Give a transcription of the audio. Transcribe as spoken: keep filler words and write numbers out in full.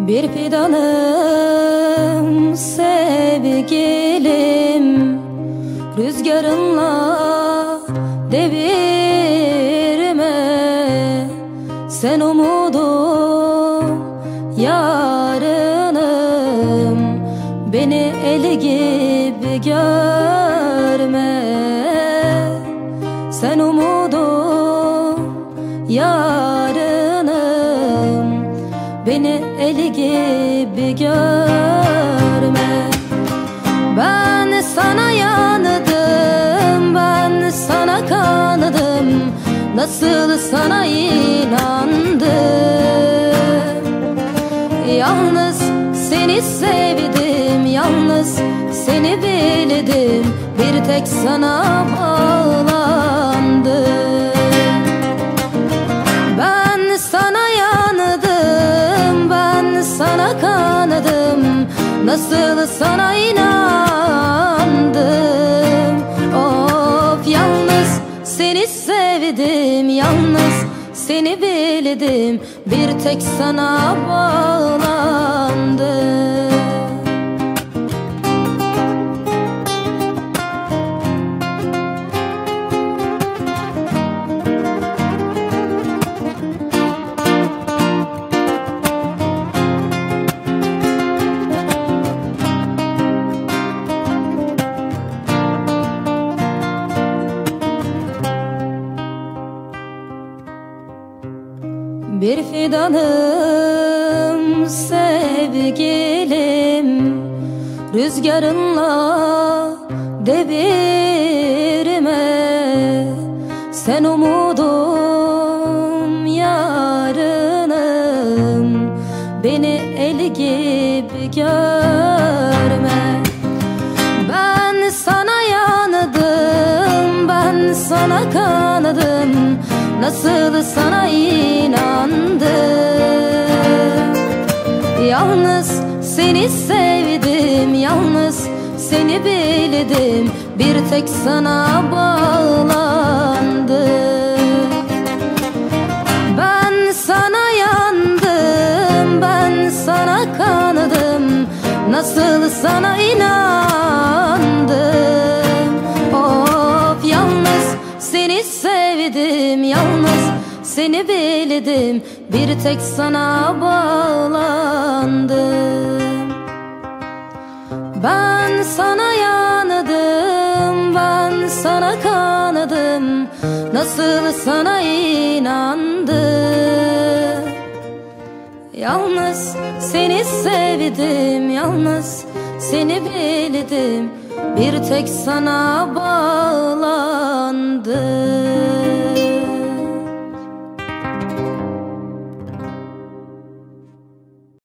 Bir fidanım sevgilim, rüzgarınla devirme. Sen umudum, yarınım, beni eli gibi görme. Sen umudum, yarınım, beni eli gibi görme. Ben sana yandım, ben sana kanadım, nasıl sana inandım. Yalnız seni sevdim, yalnız seni bildim, bir tek sana bağlandım. Ben sana yandım, ben sana kanadım, nasıl sana inandım. Of, yalnız seni sevdim, yalnız seni bildim, bir tek sana bağlandım. Bir fidanım sevgilim, rüzgarınla devirme. Sen umudum, yarınım, beni eli gibi görme. Ben sana yandım, ben sana kanadım, nasıl sana inandım. Yalnız seni sevdim, yalnız seni bildim, bir tek sana bağlandım. Ben sana yandım, ben sana kanadım, nasıl sana inandım. Of, yalnız seni sevdim, yalnız seni bildim, bir tek sana bağlandım. Ben sana yandım, ben sana kanadım, nasıl sana inandım. Yalnız seni sevdim, yalnız seni bildim, bir tek sana bağlandım.